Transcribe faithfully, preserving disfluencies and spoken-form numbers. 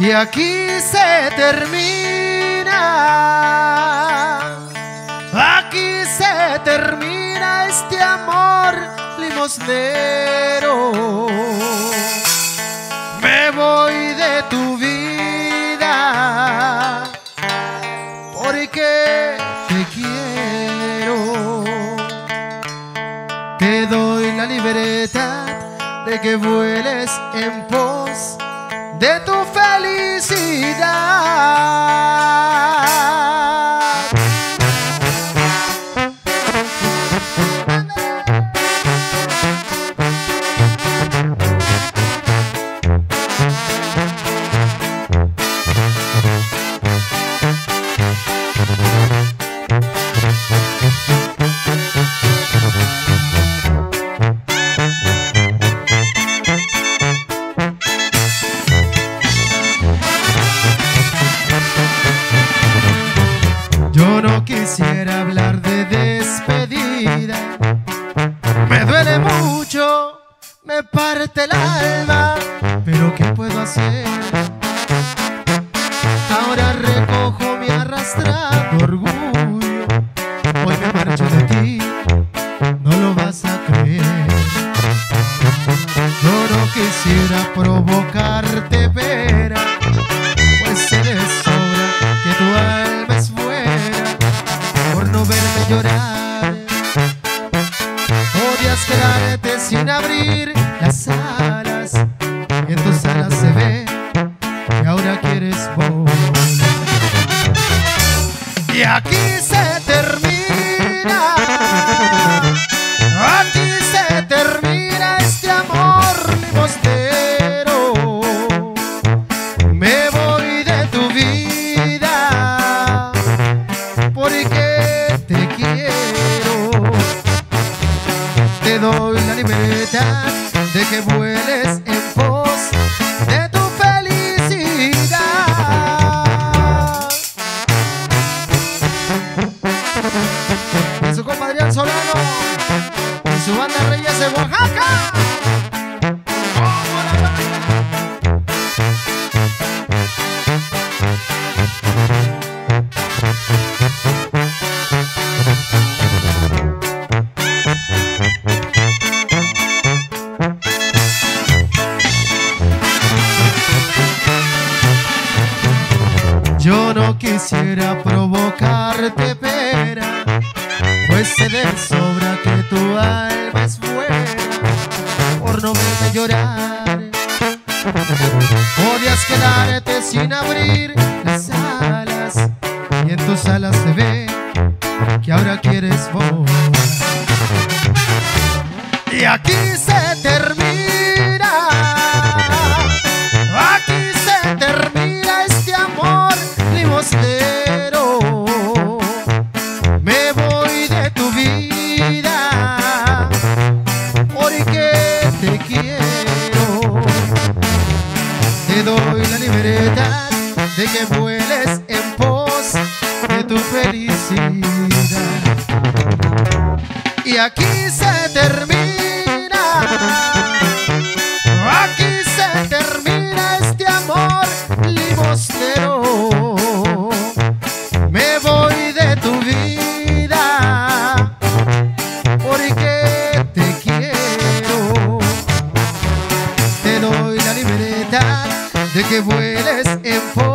Y aquí se termina, aquí se termina este amor limosnero. Me voy de tu vida porque te quiero. Te doy la libertad de que vueles en pos de tu felicidad. Yo no quisiera hablar de despedida, me duele mucho, me parte el alma, pero ¿qué puedo hacer? Ahora recojo mi arrastrado orgullo, hoy me marcho de ti, no lo vas a creer. Yo no quisiera provocarte pena, pues sé de sobra que tu alma es buena por no verme llorar. Odias quedarte sin abrir las alas, y en tus alas se ve que ahora quieres volar. Y aquí se termina, aquí se termina este amor limosnero. Me voy de tu vida porque te quiero. Te doy la libertad de que vueles en pos de tu felicidad. Y su compadre Adrián Solano y su banda Reyes de Oaxaca. Yo no quisiera provocarte pena, pues sé de sobra que tu alma es buena por no verme llorar. Odias quedarte sin abrir las alas, y en tus alas se ve que ahora quieres volar. Y aquí se termina, aquí se termina este amor limosnero. Me voy de tu vida porque te quiero. Te doy la libertad de que vueles en pos de tu felicidad. Y aquí se termina, aquí se termina este amor limosnero. Me voy de tu vida porque te quiero. Te doy la libertad de que vueles en pos